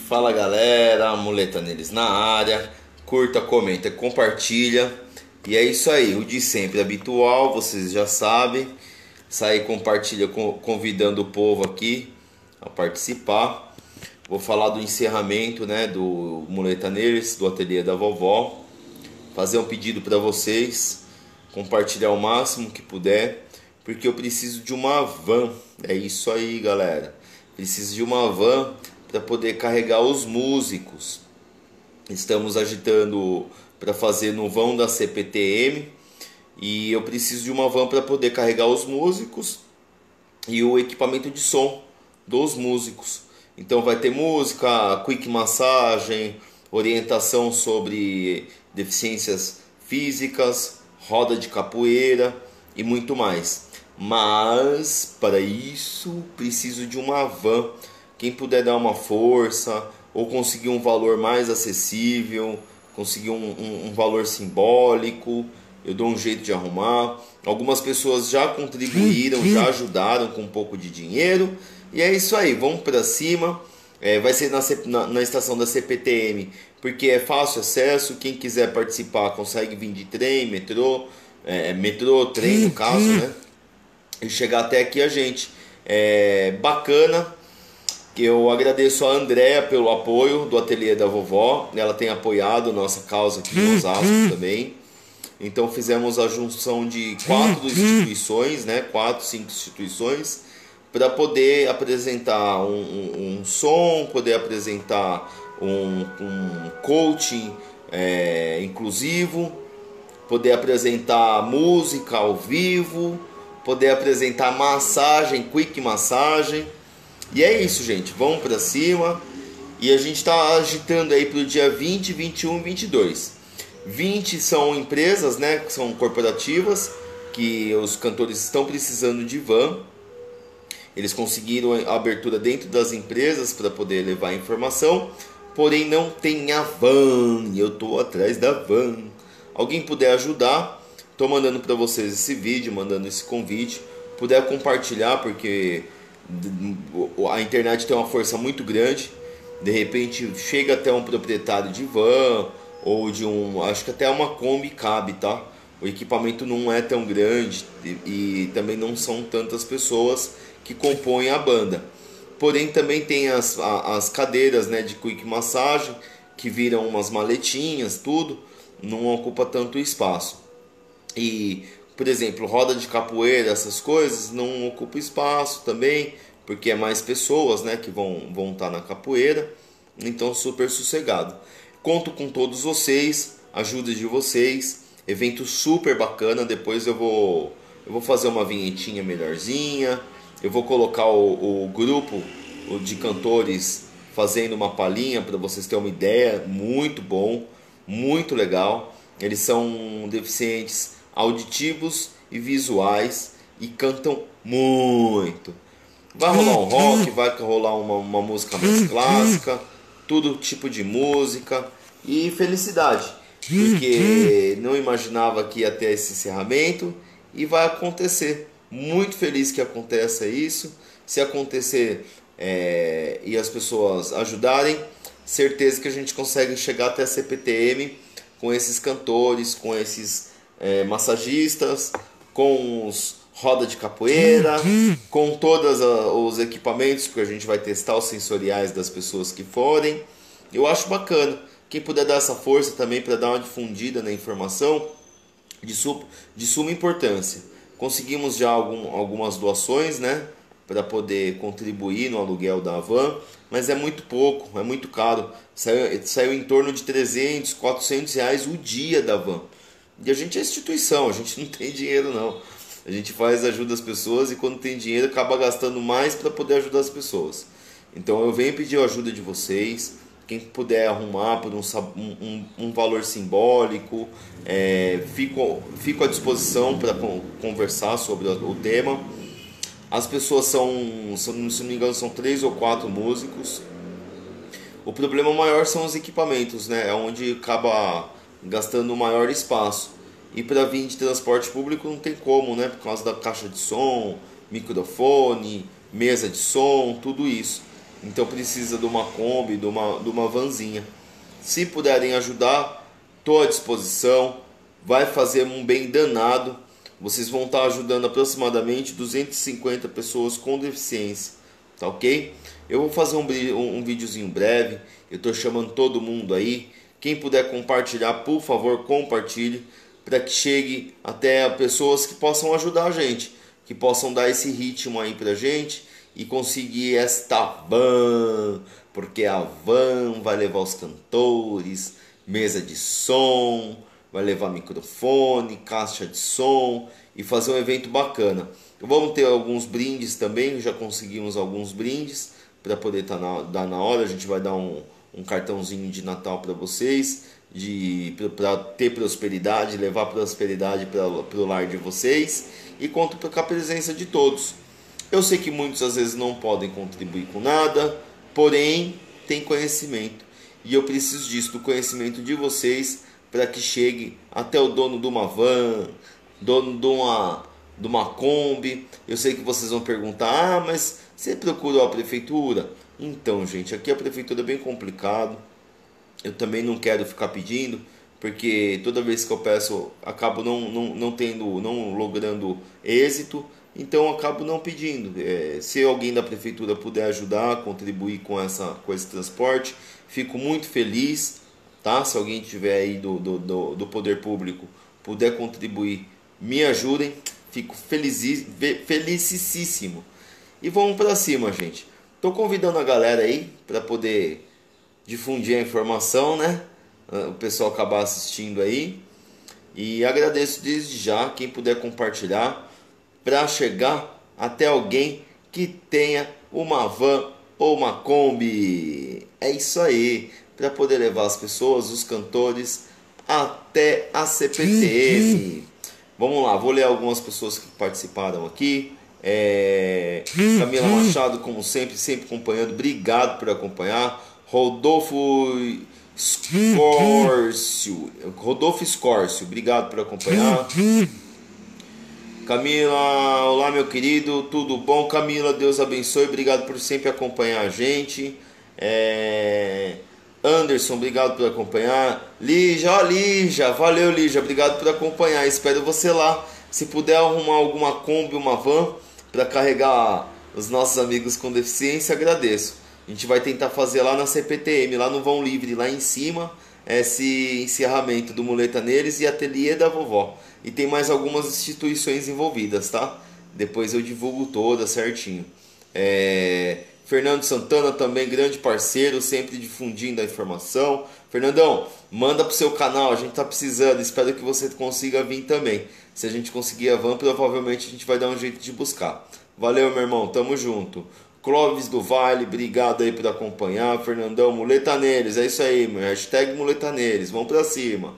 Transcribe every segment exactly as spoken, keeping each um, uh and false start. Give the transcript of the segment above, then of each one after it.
Fala galera, Muleta neles na área. Curta, comenta, compartilha. E é isso aí, o de sempre habitual, vocês já sabem. Sai, compartilha, convidando o povo aqui a participar. Vou falar do encerramento, né, do Muleta neles, do ateliê da vovó. Fazer um pedido para vocês, compartilhar o máximo que puder, porque eu preciso de uma van. É isso aí, galera. Preciso de uma van para poder carregar os músicos. Estamos agitando para fazer no vão da C P T M e eu preciso de uma van para poder carregar os músicos e o equipamento de som dos músicos. Então vai ter música, quick massagem, orientação sobre deficiências físicas, roda de capoeira e muito mais. Mas para isso preciso de uma van. Quem puder dar uma força ou conseguir um valor mais acessível, conseguir um, um, um valor simbólico, eu dou um jeito de arrumar. Algumas pessoas já contribuíram, já ajudaram com um pouco de dinheiro. E é isso aí, vamos para cima. É, vai ser na, na, na estação da C P T M, porque é fácil acesso. Quem quiser participar consegue vir de trem, metrô, é, metrô, trem no caso, né? E chegar até aqui a gente. É bacana. Eu agradeço a Andréa pelo apoio do ateliê da vovó. Ela tem apoiado nossa causa aqui em Osasco também. Então fizemos a junção de quatro instituições, né? Quatro, cinco instituições, para poder apresentar um, um, um som, poder apresentar um, um coaching é, inclusivo, poder apresentar música ao vivo, poder apresentar massagem, quick massagem. E é isso, gente, vamos pra cima. E a gente está agitando aí pro dia vinte, vinte e um, vinte e dois. vinte são empresas, né, que são corporativas, que os cantores estão precisando de van. Eles conseguiram a abertura dentro das empresas para poder levar a informação, porém não tem a van, e eu tô atrás da van. Alguém puder ajudar, tô mandando para vocês esse vídeo, mandando esse convite, puder compartilhar, porque a internet tem uma força muito grande. De repente chega até um proprietário de van ou de um, acho que até uma Kombi cabe, tá? O equipamento não é tão grande e, e também não são tantas pessoas que compõem a banda. Porém também tem as, as cadeiras, né, de quick massagem que viram umas maletinhas, tudo, não ocupa tanto espaço. E por exemplo, roda de capoeira, essas coisas, não ocupa espaço também, porque é mais pessoas, né, que vão, vão estar na capoeira. Então, super sossegado. Conto com todos vocês, ajuda de vocês. Evento super bacana. Depois eu vou, eu vou fazer uma vinhetinha melhorzinha. Eu vou colocar o, o grupo de cantores fazendo uma palhinha para vocês terem uma ideia. Muito bom, muito legal. Eles são deficientes auditivos e visuais e cantam muito. Vai rolar um rock, vai rolar uma, uma música mais clássica, todo tipo de música e felicidade, porque não imaginava que ia ter esse encerramento e vai acontecer. Muito feliz que aconteça isso. Se acontecer é, e as pessoas ajudarem, certeza que a gente consegue chegar até a C P T M com esses cantores, com esses É, massagistas, com os roda de capoeira, com todos os equipamentos, porque a gente vai testar os sensoriais das pessoas que forem. Eu acho bacana. Quem puder dar essa força também para dar uma difundida na informação, de, su de suma importância. Conseguimos já algum, algumas doações, né, para poder contribuir no aluguel da van, mas é muito pouco, é muito caro. Saiu, saiu em torno de trezentos, quatrocentos reais o dia da van. E a gente é instituição, a gente não tem dinheiro não. A gente faz ajuda às pessoas e quando tem dinheiro acaba gastando mais para poder ajudar as pessoas. Então eu venho pedir a ajuda de vocês. Quem puder arrumar por um, um, um valor simbólico, é, fico, fico à disposição para conversar sobre o tema. As pessoas são, se não me engano, são três ou quatro músicos. O problema maior são os equipamentos, né? É onde acaba gastando maior espaço. E para vir de transporte público não tem como, né? Por causa da caixa de som, microfone, mesa de som, tudo isso. então precisa de uma Kombi, de uma, de uma vanzinha. Se puderem ajudar, estou à disposição, vai fazer um bem danado. Vocês vão estar ajudando aproximadamente duzentas e cinquenta pessoas com deficiência, tá ok? Eu vou fazer um, um, um videozinho breve, eu estou chamando todo mundo aí. Quem puder compartilhar, por favor, compartilhe, para que chegue até pessoas que possam ajudar a gente, que possam dar esse ritmo aí pra gente e conseguir esta van, porque a van vai levar os cantores, mesa de som, vai levar microfone, caixa de som e fazer um evento bacana. Vamos ter alguns brindes também, já conseguimos alguns brindes para poder tá na, dar na hora. A gente vai dar um, um cartãozinho de Natal para vocês, para ter prosperidade, levar prosperidade para o lar de vocês, e conto com a presença de todos. Eu sei que muitos às vezes não podem contribuir com nada, porém tem conhecimento, e eu preciso disso, do conhecimento de vocês, para que chegue até o dono de uma van, dono de uma, de uma Kombi. Eu sei que vocês vão perguntar: ah, mas você procurou a prefeitura? Então, gente, aqui a prefeitura é bem complicado. Eu também não quero ficar pedindo, porque toda vez que eu peço, acabo não, não, não tendo, não logrando êxito, então eu acabo não pedindo. É, se alguém da prefeitura puder ajudar, contribuir com, essa, com esse transporte, fico muito feliz, tá? Se alguém tiver aí do, do, do, do poder público, puder contribuir, me ajudem, fico feliz, felicíssimo. E vamos para cima, gente. Tô convidando a galera aí para poder difundir a informação, né? O pessoal acabar assistindo aí. E agradeço desde já quem puder compartilhar, para chegar até alguém que tenha uma van ou uma Kombi. É isso aí, para poder levar as pessoas, os cantores, até a C P T M. Vamos lá, vou ler algumas pessoas que participaram aqui. É... Camila Machado, como sempre, sempre acompanhando. Obrigado por acompanhar. Rodolfo Escórcio, Rodolfo Escórcio, obrigado por acompanhar. Camila, olá meu querido, tudo bom? Camila, Deus abençoe, obrigado por sempre acompanhar a gente. É... Anderson, obrigado por acompanhar. Lígia, ó Lígia, valeu Lígia, obrigado por acompanhar. Espero você lá. Se puder arrumar alguma Kombi, uma van para carregar os nossos amigos com deficiência, agradeço. A gente vai tentar fazer lá na C P T M, lá no Vão Livre, lá em cima, esse encerramento do Muleta Neles e Ateliê da Vovó. E tem mais algumas instituições envolvidas, tá? Depois eu divulgo todas certinho. É... Fernando Santana também, grande parceiro, sempre difundindo a informação. Fernandão, manda pro seu canal, a gente tá precisando, espero que você consiga vir também. Se a gente conseguir a van, provavelmente a gente vai dar um jeito de buscar. Valeu, meu irmão, tamo junto. Clóvis do Vale, obrigado aí por acompanhar. Fernandão, Muleta Neles, é isso aí, meu. Hashtag Muleta Neles, vamos pra cima.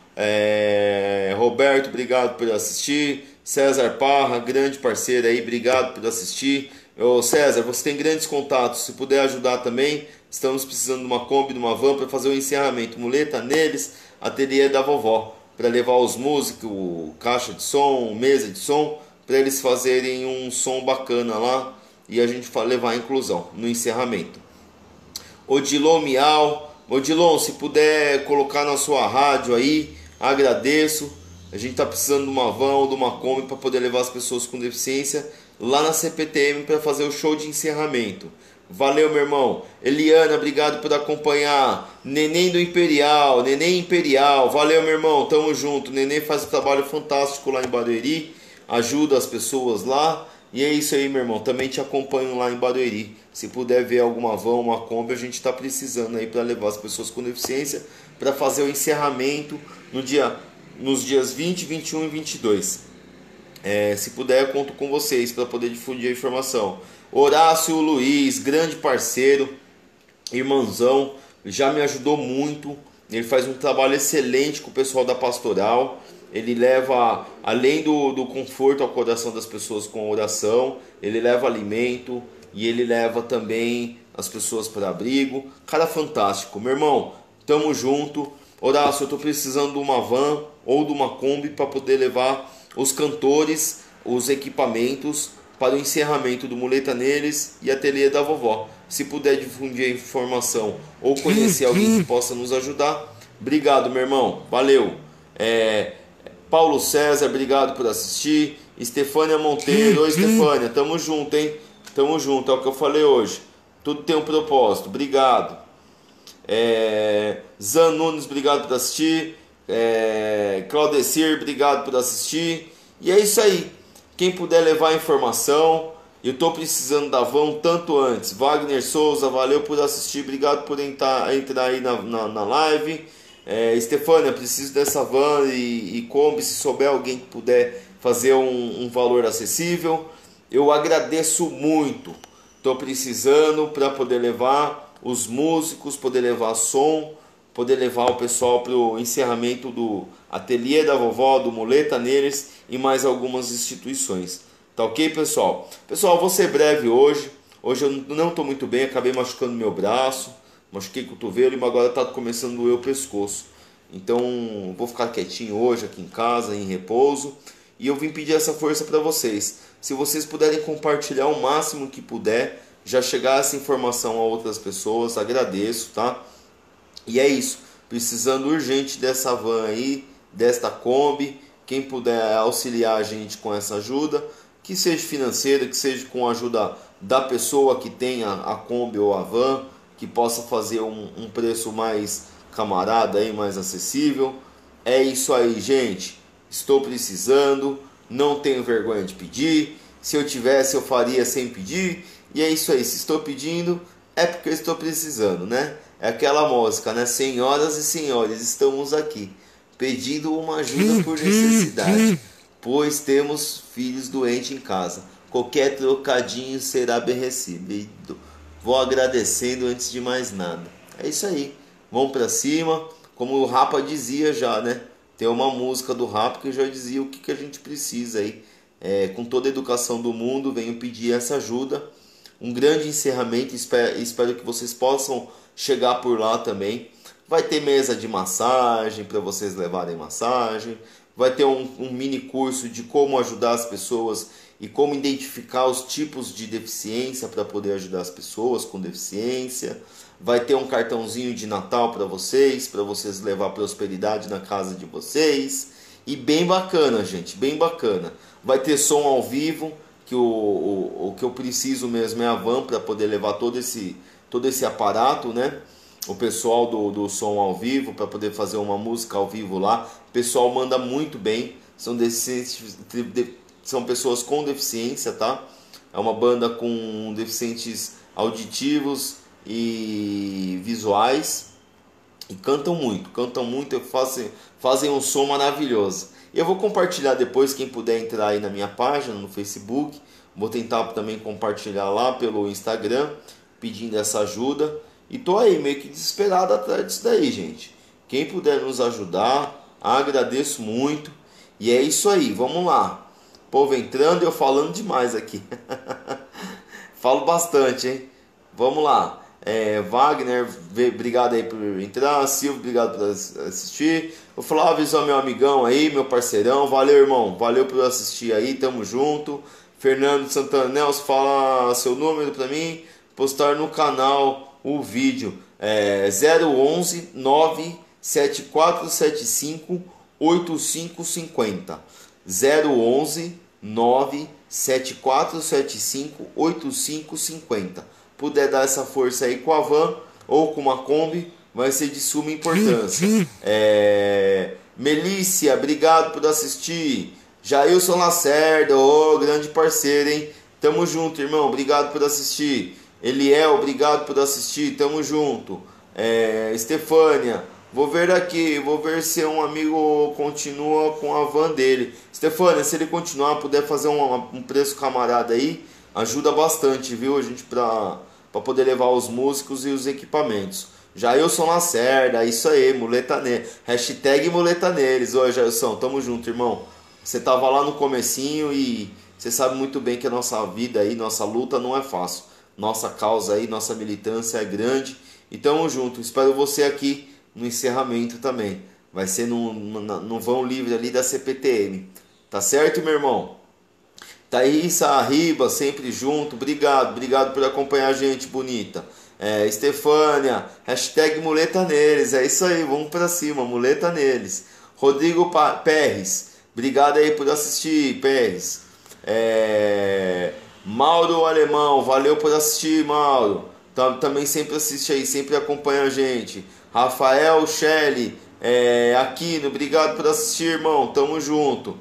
É... Roberto, obrigado por assistir. César Parra, grande parceiro aí, obrigado por assistir. Ô César, você tem grandes contatos, se puder ajudar também, estamos precisando de uma Kombi, de uma van para fazer o encerramento. Muleta Neles, Ateliê da Vovó, para levar os músicos, caixa de som, mesa de som, para eles fazerem um som bacana lá e a gente levar a inclusão no encerramento. Odilon Miau, Odilon, se puder colocar na sua rádio aí, agradeço. A gente está precisando de uma van ou de uma Kombi para poder levar as pessoas com deficiência lá na C P T M para fazer o show de encerramento. Valeu, meu irmão. Eliana, obrigado por acompanhar. Neném do Imperial, Neném Imperial, valeu, meu irmão, tamo junto. Neném faz um trabalho fantástico lá em Barueri, ajuda as pessoas lá. E é isso aí, meu irmão, também te acompanho lá em Barueri. Se puder ver alguma van, uma Kombi, a gente está precisando aí para levar as pessoas com deficiência para fazer o encerramento no dia, nos dias vinte, vinte e um e vinte e dois. É, se puder, eu conto com vocês para poder difundir a informação. Horácio Luiz, grande parceiro, irmãozão, já me ajudou muito. Ele faz um trabalho excelente com o pessoal da pastoral. Ele leva, além do, do conforto ao coração das pessoas com oração, ele leva alimento e ele leva também as pessoas para abrigo. Cara fantástico, meu irmão, tamo junto. Horácio, eu tô precisando de uma van ou de uma Kombi para poder levar os cantores, os equipamentos para o encerramento do Muleta Neles e Ateliê da Vovó. Se puder difundir a informação ou conhecer alguém que possa nos ajudar, obrigado, meu irmão. Valeu. É, Paulo César, obrigado por assistir. Estefânia Monteiro, oi Estefânia, tamo junto, hein? Tamo junto, é o que eu falei hoje. Tudo tem um propósito, obrigado. É, Zan Nunes, obrigado por assistir. É, Claudecir, obrigado por assistir. E é isso aí. Quem puder levar a informação, eu tô precisando da van tanto antes. Wagner Souza, valeu por assistir, obrigado por entrar, entrar aí na, na, na live. É, Estefânia, preciso dessa van e, e Kombi, se souber alguém que puder fazer um, um valor acessível, eu agradeço muito. Estou precisando para poder levar os músicos, poder levar som, poder levar o pessoal para o encerramento do Ateliê da Vovó, do Muleta Neles e mais algumas instituições. Tá ok, pessoal? Pessoal, vou ser breve hoje. Hoje eu não estou muito bem, acabei machucando meu braço, machuquei o cotovelo e agora está começando a doer o pescoço. Então vou ficar quietinho hoje aqui em casa, em repouso. E eu vim pedir essa força para vocês. Se vocês puderem compartilhar o máximo que puder, já chegar essa informação a outras pessoas, agradeço, tá? E é isso. Precisando urgente dessa van aí, desta Kombi. Quem puder auxiliar a gente com essa ajuda, que seja financeira, que seja com a ajuda da pessoa que tenha a Kombi ou a van, que possa fazer um, um preço mais camarada aí, mais acessível. É isso aí, gente. Estou precisando, não tenho vergonha de pedir. Se eu tivesse, eu faria sem pedir. E é isso aí, se estou pedindo, é porque eu estou precisando, né? É aquela música, né? Senhoras e senhores, estamos aqui pedindo uma ajuda por necessidade, pois temos filhos doentes em casa. Qualquer trocadinho será bem recebido. Vou agradecendo antes de mais nada. É isso aí, vamos pra cima. Como o Rapa dizia já, né? Tem uma música do Rapa que já dizia o que, que a gente precisa aí. É, com toda a educação do mundo, venho pedir essa ajuda. Um grande encerramento, espero, espero que vocês possam chegar por lá também. Vai ter mesa de massagem para vocês levarem massagem. Vai ter um, um mini curso de como ajudar as pessoas e como identificar os tipos de deficiência para poder ajudar as pessoas com deficiência. Vai ter um cartãozinho de Natal para vocês, para vocês levar prosperidade na casa de vocês. E bem bacana, gente, bem bacana. Vai ter som ao vivo, que o, o, o que eu preciso mesmo é a van para poder levar todo esse, todo esse aparato, né? O pessoal do, do som ao vivo, para poder fazer uma música ao vivo lá. O pessoal manda muito bem, são, deficientes, são pessoas com deficiência, tá? É uma banda com deficientes auditivos e visuais. E cantam muito, cantam muito, fazem, fazem um som maravilhoso. Eu vou compartilhar depois, quem puder entrar aí na minha página, no Facebook. Vou tentar também compartilhar lá pelo Instagram, pedindo essa ajuda. E tô aí meio que desesperado atrás disso daí, gente. Quem puder nos ajudar, agradeço muito. E é isso aí, vamos lá. Povo entrando e eu falando demais aqui. Falo bastante, hein? Vamos lá. É, Wagner, obrigado aí por entrar. Silvio, obrigado por assistir. O Flávio é meu amigão aí, meu parceirão. Valeu, irmão. Valeu por assistir aí, tamo junto. Fernando Santana Nelson, fala seu número pra mim. Postar no canal o vídeo é zero onze nove sete quatro sete cinco oito cinco cinco zero. zero onze nove sete quatro sete cinco oito cinco cinco zero. Puder dar essa força aí com a van ou com uma Kombi, vai ser de suma importância. É... Melícia, obrigado por assistir. Jailson Lacerda, ô, oh, grande parceiro, hein? Tamo junto, irmão, obrigado por assistir. Eliel, obrigado por assistir, tamo junto. É... Estefânia, vou ver aqui, vou ver se um amigo continua com a van dele. Estefânia, se ele continuar, puder fazer um, um preço camarada aí, ajuda bastante, viu? A gente pra... para poder levar os músicos e os equipamentos. Jailson Lacerda, isso aí, muleta neles. Hashtag muleta neles. Oi, Jailson, tamo junto, irmão. Você tava lá no comecinho e você sabe muito bem que a nossa vida aí, nossa luta não é fácil. Nossa causa aí, nossa militância é grande. E tamo junto. Espero você aqui no encerramento também. Vai ser no, no, no vão livre ali da C P T M. Tá certo, meu irmão? Thaísa Riba, sempre junto, obrigado, obrigado por acompanhar a gente, bonita. É, Estefânia, hashtag muleta neles, é isso aí, vamos pra cima, muleta neles. Rodrigo Pérez, obrigado aí por assistir, Pérez. É, Mauro Alemão, valeu por assistir, Mauro. Também sempre assiste aí, sempre acompanha a gente. Rafael Shelley, é, Aquino, obrigado por assistir, irmão, tamo junto.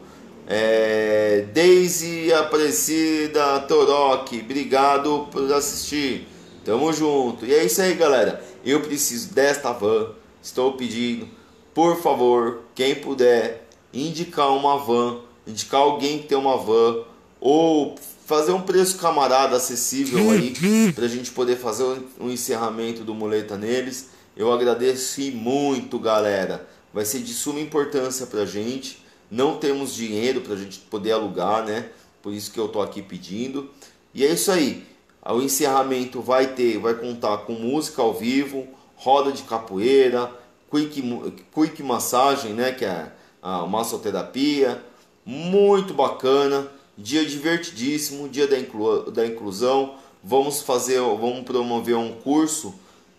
É, Deise Aparecida Toroque, obrigado por assistir, tamo junto. E é isso aí, galera, eu preciso desta van, estou pedindo, por favor, quem puder indicar uma van, indicar alguém que tem uma van, ou fazer um preço camarada acessível aí, pra gente poder fazer um encerramento do Muleta Neles. Eu agradeço muito, galera, vai ser de suma importância pra gente. Não temos dinheiro para a gente poder alugar, né? Por isso que eu tô aqui pedindo. E é isso aí. O encerramento vai ter, vai contar com música ao vivo, roda de capoeira, quick, quick massagem, né? Que é a massoterapia. Muito bacana. Dia divertidíssimo, dia da, inclu, da inclusão. Vamos fazer, vamos promover um curso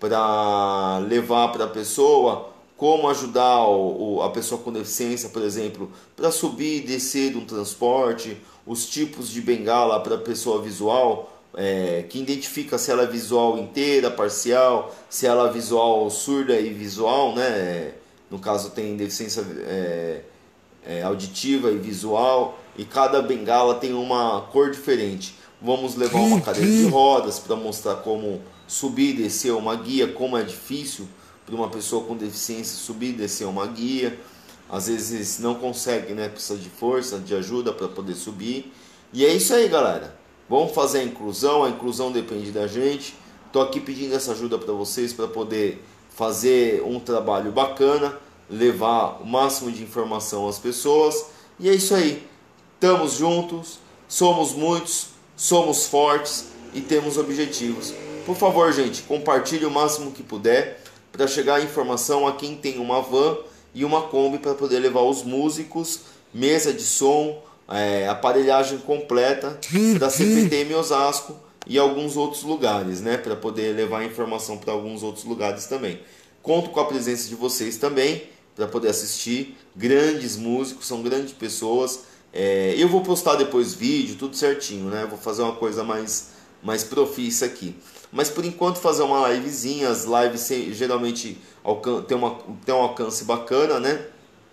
para levar para a pessoa como ajudar o, o, a pessoa com deficiência, por exemplo, para subir e descer de um transporte, os tipos de bengala para a pessoa visual, é, que identifica se ela é visual inteira, parcial, se ela é visual surda e visual, né? No caso tem deficiência é, é, auditiva e visual, e cada bengala tem uma cor diferente. Vamos levar uma cadeira de rodas para mostrar como subir e descer uma guia, como é difícil para uma pessoa com deficiência subir e descer uma guia. Às vezes não consegue, né? Precisa de força, de ajuda para poder subir. E é isso aí, galera. Vamos fazer a inclusão. A inclusão depende da gente. Estou aqui pedindo essa ajuda para vocês para poder fazer um trabalho bacana, levar o máximo de informação às pessoas. E é isso aí. Estamos juntos, somos muitos, somos fortes e temos objetivos. Por favor, gente, compartilhe o máximo que puder para chegar a informação a quem tem uma van e uma Kombi para poder levar os músicos, mesa de som, é, aparelhagem completa da C P T M Osasco e alguns outros lugares, né, para poder levar a informação para alguns outros lugares também. Conto com a presença de vocês também para poder assistir. Grandes músicos, são grandes pessoas. É, eu vou postar depois vídeo, tudo certinho, né? Vou fazer uma coisa mais, mais profissa aqui. Mas por enquanto fazer uma livezinha, as lives geralmente tem, uma, tem um alcance bacana, né?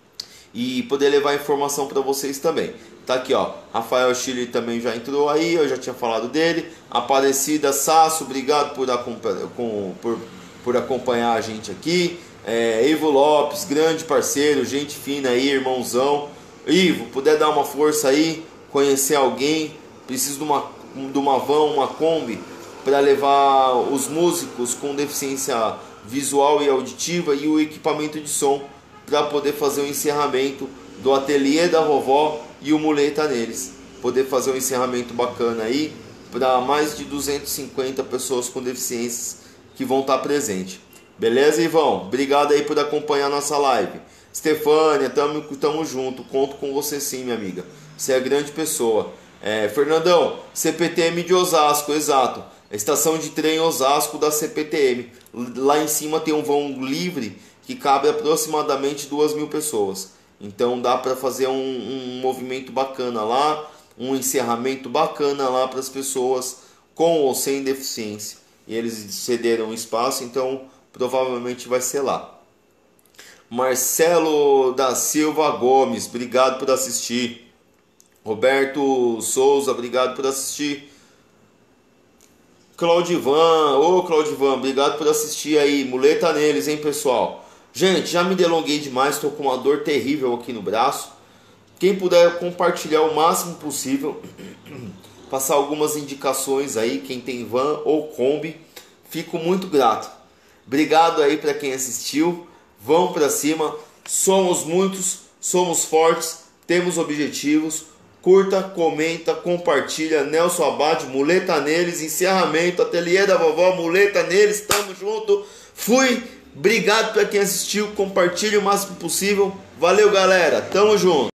E poder levar informação para vocês também. Tá aqui, ó, Rafael Chile também já entrou aí, eu já tinha falado dele. Aparecida Sasso, obrigado por, com, por, por acompanhar a gente aqui. É, Ivo Lopes, grande parceiro, gente fina aí, irmãozão. Ivo, puder dar uma força aí, conhecer alguém, preciso de uma, de uma van, uma Kombi, para levar os músicos com deficiência visual e auditiva e o equipamento de som para poder fazer o encerramento do ateliê da vovó e o Muleta Neles. Poder fazer um encerramento bacana aí para mais de duzentas e cinquenta pessoas com deficiências que vão estar presentes. Beleza, Ivão? Obrigado aí por acompanhar nossa live. Stefânia, tamo, tamo junto, conto com você sim, minha amiga. Você é grande pessoa. É, Fernandão, C P T M de Osasco, exato. A estação de trem Osasco da C P T M. Lá em cima tem um vão livre que cabe aproximadamente duas mil pessoas. Então dá para fazer um, um movimento bacana lá, um encerramento bacana lá para as pessoas com ou sem deficiência. E eles cederam espaço, então provavelmente vai ser lá. Marcelo da Silva Gomes, obrigado por assistir. Roberto Souza, obrigado por assistir. Claudivan, ô Claudivan, obrigado por assistir aí. Muleta neles, hein, pessoal. Gente, já me delonguei demais, estou com uma dor terrível aqui no braço. Quem puder compartilhar o máximo possível, passar algumas indicações aí, quem tem van ou Kombi, fico muito grato. Obrigado aí para quem assistiu. Vamos para cima, somos muitos, somos fortes, temos objetivos. Curta, comenta, compartilha. Nelson Abade, Muleta Neles, encerramento, ateliê da vovó, Muleta Neles, tamo junto. Fui, obrigado para quem assistiu, compartilhe o máximo possível. Valeu, galera, tamo junto.